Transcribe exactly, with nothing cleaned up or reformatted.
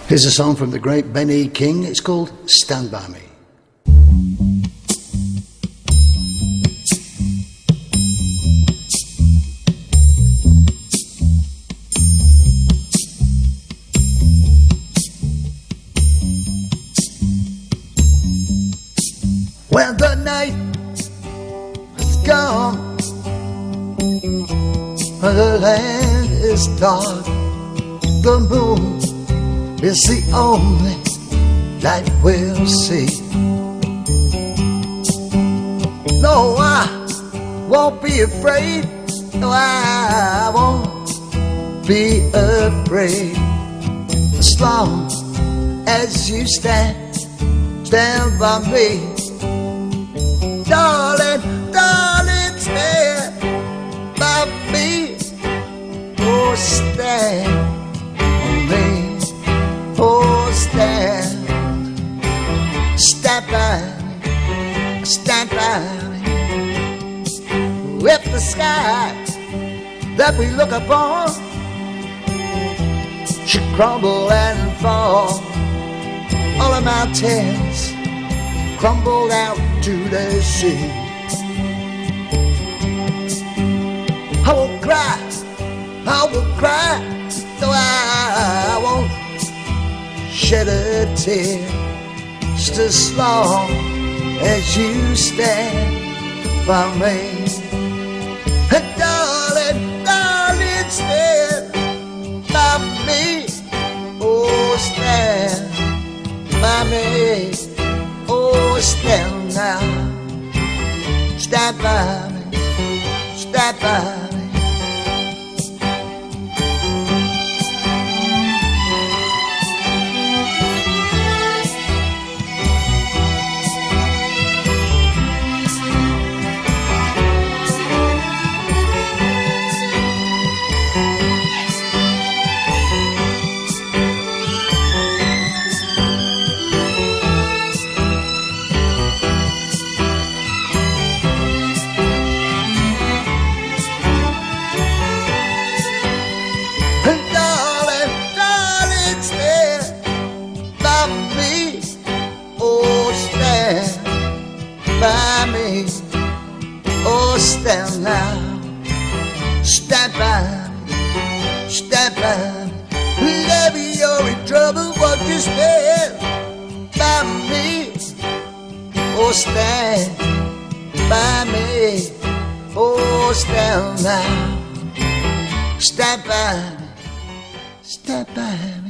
Here's a song from the great Ben E. King. It's called Stand By Me. When the night is gone, when the land is dark, the moon is the only light we'll see. No, I won't be afraid. No, I won't be afraid. As long as you stand, stand by me. Darling, darling, stand by me. Oh, stand on me. Oh, stand, stand by me, stand by me. If the sky that we look upon should crumble and fall, all the mountains crumble out to the sea, I won't cry, I won't cry, no, I won't shed a tear, just as long as you stand by me. And darling, darling, stand by me. Oh, stand by me. Oh, stand now. Stand by me. Stand by me. By me, oh, stand now, stand by me, stand by me. Whenever you're in trouble, won't you stand by me? Oh, stand by me, oh, stand now, stand by me, stand by me.